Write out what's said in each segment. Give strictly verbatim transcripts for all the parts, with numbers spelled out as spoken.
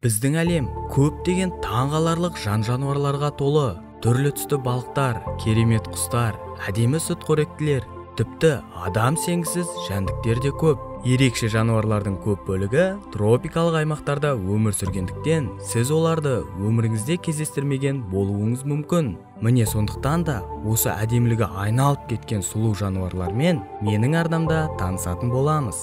Біздің әлем көптеген таңғаларлық жан-жануарларға толы. Түрлі түсті балықтар, керемет құстар, әдемі сүтқоректілер, тіпті адам сенгісіз жәндіктер де көп. Ерекше жануарлардың көп бөлігі тропикалық аймақтарда өмір сүргендіктен, сіз оларды өміріңізде кездестірмеген болуыңыз мүмкін. Міне сондықтан да осы әдемілігі айналып кеткен сұлу жануарлармен менің арнамда танысатын боламыз.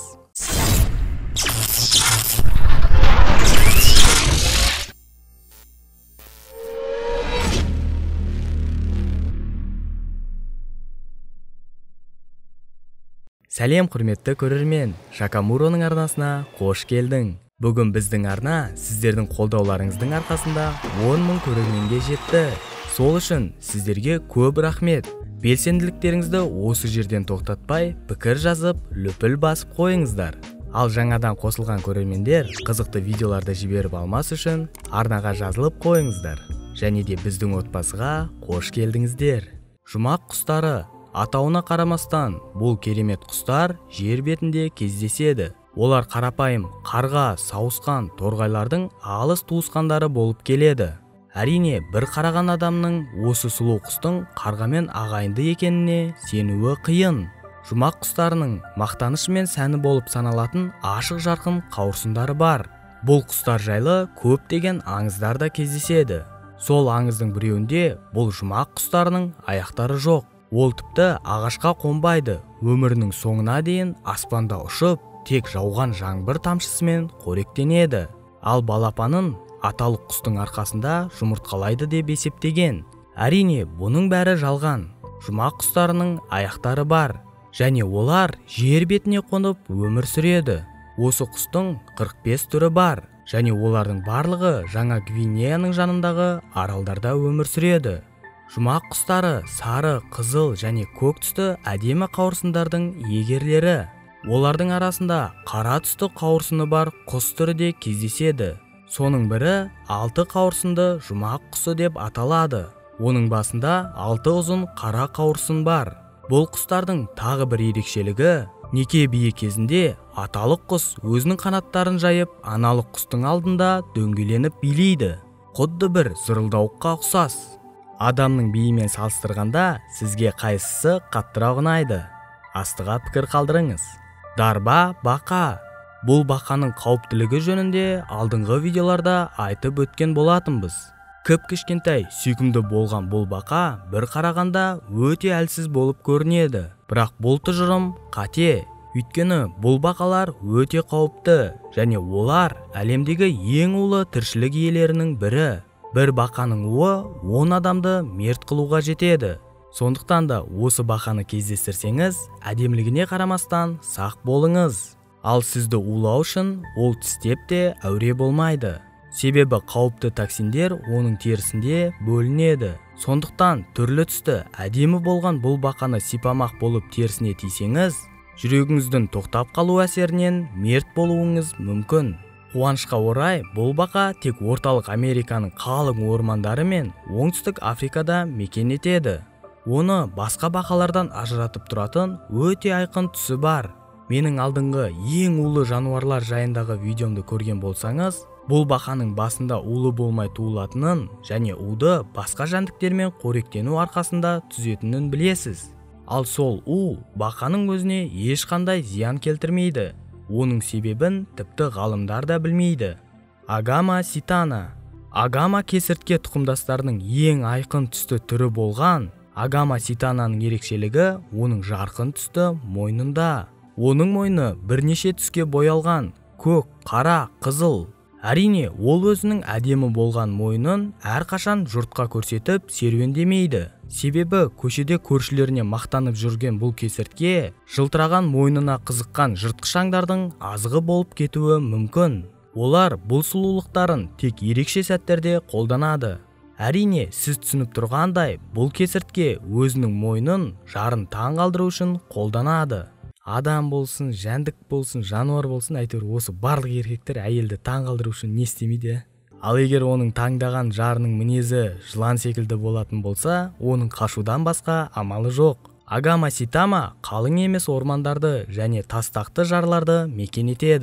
Сәлем құрметті көрермен, SHAKAMUROның арнасына қош келдің. Бүгін біздің арна сіздердің қолдауларыңыздың арқасында он мың көрерменге жетті. Сол үшін сіздерге көп рахмет. Белсенділіктеріңізді осы жерден тоқтатпай, пікір жазып, лүпіл басып қойыңыздар. Ал жаңадан қосылған көрермендер қызықты видеоларды жіберіп алмас үшін арнаға жазылып қойыңыздар. Және де біздің отбасыға қош келдіңіздер. Жұмақ құстары. Атауына қарамастан, бұл керемет құстар жер бетінде кездеседі. Олар қарапайым, қарға, сауысқан, торғайлардың алыс туысқандары болып келеді. Әрине, бір қараған адамның осы сұлу құстың қарғамен ағайынды екеніне сенуі қиын. Жұмақ құстарының мақтанышы мен сәні болып саналатын ашық жарқын қауырсындары бар. Бұл құстар жайлы көптеген аңыздар да кездеседі. Сол аңыздың біреуінде бұл жұмақ құстарының аяқтары жоқ. Ол тіпті ағашқа қонбайды, өмірінің соңына дейін аспанда ұшып, тек жауған жаңбыр тамшысымен қоректенеді. Ал балапанын аталық құстың арқасында жұмыртқалайды деп есептеген. Әрине, бұның бәрі жалған. Жұмақ құстарының аяқтары бар, және олар жер бетіне қонып өмір сүреді. Осы құстың қырық бес түрі бар, және олардың барлығы Жаңа Гвинеяның жанындағы аралдарда өмір сүреді. Жұмақ құстары сары, қызыл және көк түсті әдемі қауырсындардың егерлері. Олардың арасында қара түсті қауырсыны бар құс түрі де кездеседі. Соның бірі алты қауырсынды жұмақ құсы деп аталады. Оның басында алты ұзын қара қауырсын бар. Бұл құстардың тағы бір ерекшелігі, неке бие кезінде аталық құс өзінің қанаттарын жайып, аналық құстың алдында дөңгеленіп билейді. Құдды бір зырылдауыққа ұқсас. Адамның биімен салыстырғанда сізге қайсысы қаттырақ ұнайды? Астыға пікір қалдырыңыз. Дарба, бақа. Бұл бақаның қауіптілігі жөнінде алдыңғы видеоларда айтып өткен болатынбыз. Кіп-кішкентай сүйкімді болған бұл бақа бір қарағанда өте әлсіз болып көрінеді. Бірақ бұл тұжырым қате. Өйткені бұл бақалар өте қауіпті, және олар әлемдегі ең улы тіршілік иелерінің бірі. Бір бақаның уы он адамды мерт қылуға жетеді. Сондықтан да осы бақаны кездестірсеңіз, әдемілігіне қарамастан сақ болыңыз. Ал сізді улау үшін ол тістеп те әуре болмайды. Себебі қауіпті токсиндер оның терісінде бөлінеді. Сондықтан түрлі түсті әдемі болған бұл бақаны сипамақ болып терісіне тисеңіз, жүрегіңіздің тоқтап қалу әсерінен мерт болуыңыз мүмкін. Қуанышқа орай, бұл бақа тек орталық Американың қалың ормандары мен оңтүстік Африкада мекен етеді. Оны басқа бақалардан ажыратып тұратын өте айқын түсі бар. Менің алдыңғы ең улы жануарлар жайындағы видеомды көрген болсаңыз, бұл бақаның басында улы болмай туылатынын және уды басқа жәндіктермен қоректену арқасында түзетінін білесіз. Ал сол у бақаның өзіне ешқандай зиян келтірмейді. Оның себебін тіпті ғалымдар да білмейді. Агама ситана. Агама кесіртке тұқымдастарының ең айқын түсті түрі болған агама ситананың ерекшелігі оның жарқын түсті мойнында. Оның мойны бірнеше түске боялған: көк, қара, қызыл. Әрине, ол өзінің әдемі болған мойнын әрқашан жұртқа көрсетіп серуендемейді. Себебі көшеде көршілеріне мақтанып жүрген бұл кесіртке жылтыраған мойнына қызыққан жыртқыш аңдардың азығы болып кетуі мүмкін. Олар бұл сұлулықтарын тек ерекше сәттерде қолданады. Әрине, сіз түсініп тұрғандай, бұл кесіртке өзінің мойнын жарын таң қалдыру үшін қолданады. Адам болсын, жәндік болсын, жануар болсын, әйтеуір осы барлық еркектер әйелді таң қалдыру үшін не істемейді? Ал егер оның таңдаған жарының мінезі жылан секілді болатын болса, оның қашудан басқа амалы жоқ. Агама ситама қалың емес ормандарды және тастақты жарларды мекен етеді.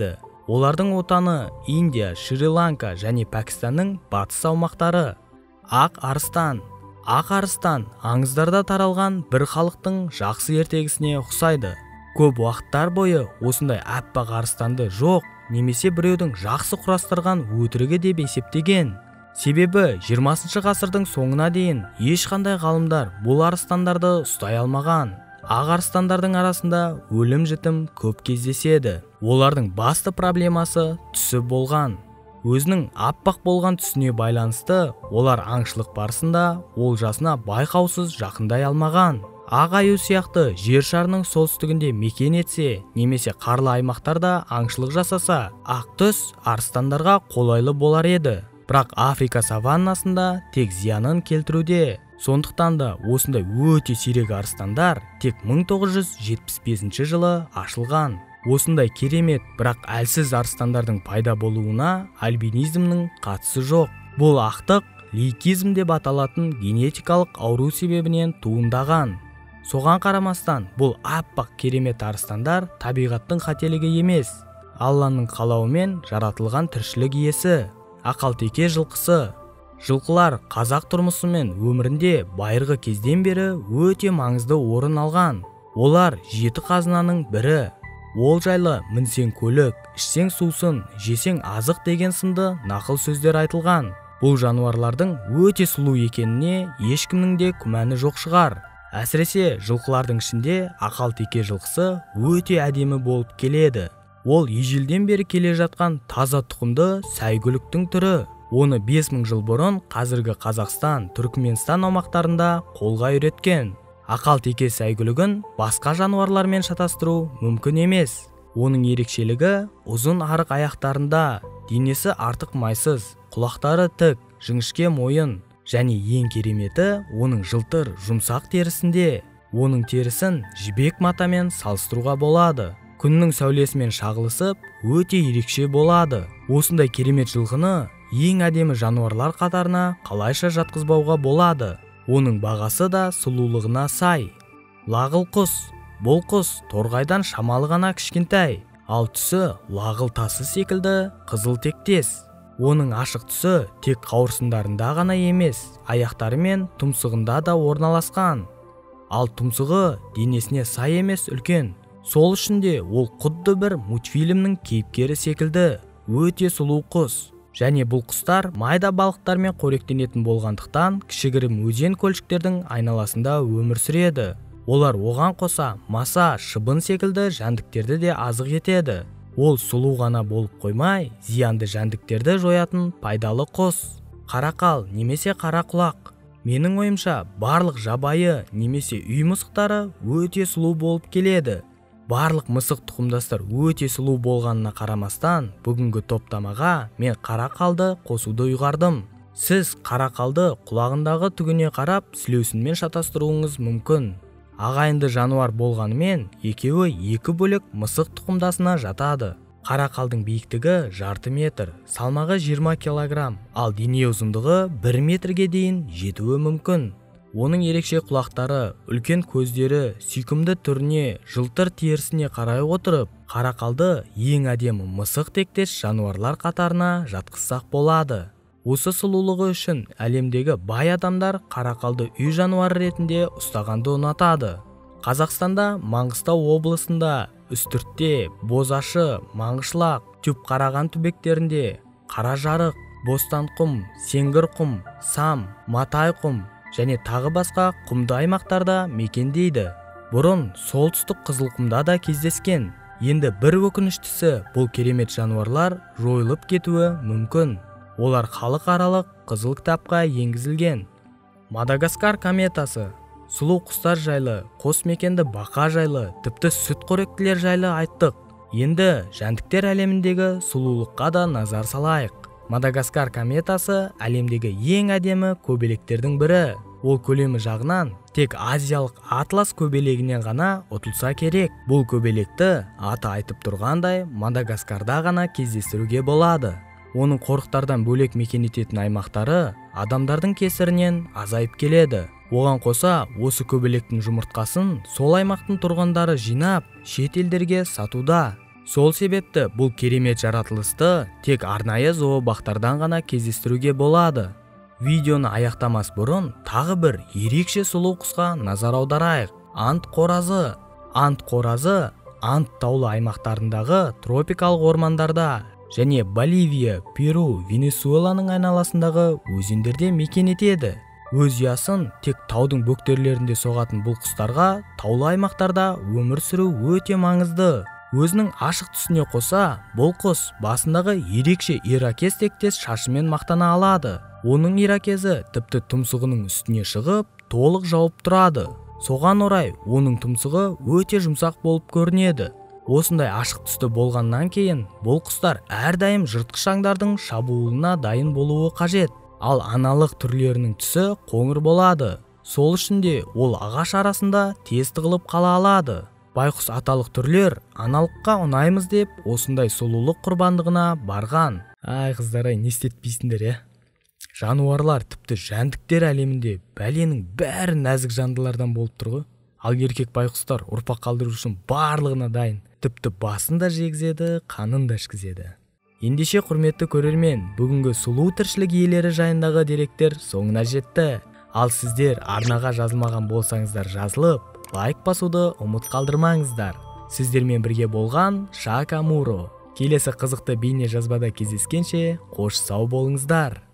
Олардың отаны Индия, Шри-Ланка және Пәкістанның батыс аумақтары. Ақ арыстан. Ақ арыстан аңыздарда таралған бір халықтың жақсы ертегісіне ұқсайды. Көп уақыттар бойы осындай аппақ арыстанды жоқ, немесе біреудің жақсы құрастырған өтірігі деп есептеген. Себебі жиырмасыншы ғасырдың соңына дейін ешқандай ғалымдар бұл арыстандарды ұстай алмаған. Ақ арыстандардың арасында өлім-жітім көп кездеседі. Олардың басты проблемасы түсі болған. Өзінің аппақ болған түсіне байланысты олар аңшылық барысында олжасына байқаусыз жақындай алмаған. Ақ аю сияқты жер шарының солтүстігінде мекен етсе, немесе қарлы аймақтарда аңшылық жасаса, ақ түс арыстандарға қолайлы болар еді. Бірақ Африка саваннасында тек зиянын келтіруде. Сондықтан да осындай өте сирек арыстандар тек мың тоғыз жүз жетпіс бесінші жылы ашылған. Осындай керемет, бірақ әлсіз арыстандардың пайда болуына альбинизмнің қатысы жоқ. Бұл ақтық лейкизм деп аталатын генетикалық ауру себебінен туындаған. Соған қарамастан, бұл аппақ керемет арыстандар табиғаттың қателігі емес, Алланың қалауымен жаратылған тіршілік иесі. Ақалтеке жылқысы. Жылқылар қазақ тұрмысы мен өмірінде байырғы кезден бері өте маңызды орын алған. Олар жеті қазынаның бірі. Ол жайлы мінсең көлік, ішсең сусын, жесең азық деген сынды нақыл сөздер айтылған. Бұл жануарлардың өте сұлу екеніне ешкімнің де күмәні жоқ шығар. Әсіресе жылқылардың ішінде ақалтеке жылқысы өте әдемі болып келеді. Ол ежелден бері келе жатқан таза тұқымды Сайгүліктің түрі. Оны бес мың жыл бұрын қазіргі Қазақстан, Түркменстан аумақтарында қолға үйреткен. Ақалтеке Сайгүлігін басқа жануарлармен шатастыру мүмкін емес. Оның ерекшелігі ұзын арық аяқтарында, денесі артық майсыз, құлақтары тік, жіңішке мойын, және ең кереметі оның жылтыр, жұмсақ терісінде. Оның терісін жібек матамен салыстыруға болады. Күннің сәулесімен шағылысып, өте ерекше болады. Осындай керемет жылқыны ең әдемі жануарлар қатарына қалайша жатқызбауға болады. Оның бағасы да сұлулығына сай. Лағыл құс. Бұл құс торғайдан шамалы ғана кішкентай, ал түсі лағыл тасы секілді қызыл тектес. Оның ашық түсі тек қауырсындарында ғана емес, аяқтары мен тұмсығында да орналасқан. Ал тұмсығы денесіне сай емес үлкен. Сол үшін де ол құдды бір мультфильмнің кейіпкері секілді. Өте сұлу құс. Және бұл құстар майда балықтармен қоректенетін болғандықтан кішігірім өзен көлшіктердің айналасында өмір сүреді. Олар оған қоса маса, шыбын секілді жәндіктерді де азық етеді. Ол сұлу ғана болып қоймай, зиянды жәндіктерді жоятын пайдалы құс. Қарақал немесе қарақұлақ. Менің ойымша барлық жабайы немесе үй мысықтары өте сұлу болып келеді. Барлық мысық тұқымдастар өте сұлу болғанына қарамастан, бүгінгі топтамаға мен қарақалды қосуды ұйғардым. Сіз қарақалды құлағындағы түгіне қарап сілеусінмен шатастыруыңыз мүмкін. Ағайынды жануар болғанымен, екеуі екі бөлек мысық тұқымдасына жатады. Қарақалдың биіктігі жарты метр, салмағы жиырма килограмм, ал дене ұзындығы бір метрге дейін жетуі мүмкін. Оның ерекше құлақтары, үлкен көздері, сүйкімді түріне, жылтыр терісіне қарай отырып, қарақалды ең әдемі мысық тектес жануарлар қатарына жатқызсақ болады. Осы сұлулығы үшін әлемдегі бай адамдар қарақалды үй жануары ретінде ұстағанды ұнатады. Қазақстанда Маңғыстау облысында, Үстіртте, Бозашы, Маңғышлақ, Түпқараған түбектерінде, Қаражарық, Бостанқұм, Сеңгірқұм, Сам, Матайқұм және тағы басқа құмды аймақтарда мекендейді. Бұрын солтүстік Қызылқұмда да кездескен. Енді бір өкініштісі, бұл керемет жануарлар жойылып кетуі мүмкін. Олар халықаралық қызыл кітапқа енгізілген. Мадагаскар кометасы. Сұлу құстар жайлы, қос мекенді бақа жайлы, тіпті сүтқоректілер жайлы айттық. Енді жәндіктер әлеміндегі сұлулыққа да назар салайық. Мадагаскар кометасы әлемдегі ең әдемі көбелектердің бірі. Ол көлемі жағынан тек азиялық атлас көбелегінен ғана ұтылса керек. Бұл көбелекті аты айтып тұрғандай Мадагаскарда ғана кездестіруге болады. Оның қорықтардан бөлек мекен ететін аймақтары адамдардың кесірінен азайып келеді. Оған қоса, осы көбелектің жұмыртқасын сол аймақтың тұрғындары жинап, шет елдерге сатуда. Сол себепті бұл керемет жаратылысты тек арнайы зообақтардан ғана кездестіруге болады. Видеоны аяқтамас бұрын тағы бір ерекше сұлу құсқа назар аударайық. Ант қоразы. Ант қоразы Ант таулы аймақтарындағы тропикалық ормандарда және Боливия, Перу, Венесуэланың айналасындағы өзендерде мекен етеді. Өз ұясын тек таудың бөктерлерінде соғатын бұл құстарға таулы аймақтарда өмір сүру өте маңызды. Өзінің ашық түсіне қоса, бұл құс басындағы ерекше ирокез тектес шашымен мақтана алады. Оның ирокезі тіпті тұмсығының үстіне шығып, толық жауып тұрады. Соған орай, оның тұмсығы өте жұмсақ болып көрінеді. Осындай ашық түсті болғаннан кейін, бұл құстар әрдайым жыртқыш аңдардың шабуылына дайын болуы қажет. Ал аналық түрлерінің түсі қоңыр болады. Сол үшін де ол ағаш арасында тез тығылып қала алады. Байқұс аталық түрлер аналыққа ұнаймыз деп осындай сұлулық құрбандығына барған. Ай қыздар-ай, не істетпейсіңдер, е? Жануарлар тіпті жәндіктер әлемінде бәленің бәрі нәзік жандылардан болып тұр ғой. Ал еркек байқұстар ұрпақ қалдыру үшін барлығына дайын. Тіпті басын да жегізеді, қанын да ішкізеді. Ендеше құрметті көрермен, бүгінгі сұлу тіршілік иелері жайындағы деректер соңына жетті. Ал сіздер арнаға жазылмаған болсаңыздар жазылып, лайк басуды ұмыт қалдырмаңыздар. Сіздермен бірге болған SHAKAMURO. Келесі қызықты бейне жазбада кездескенше, қош сау болыңыздар.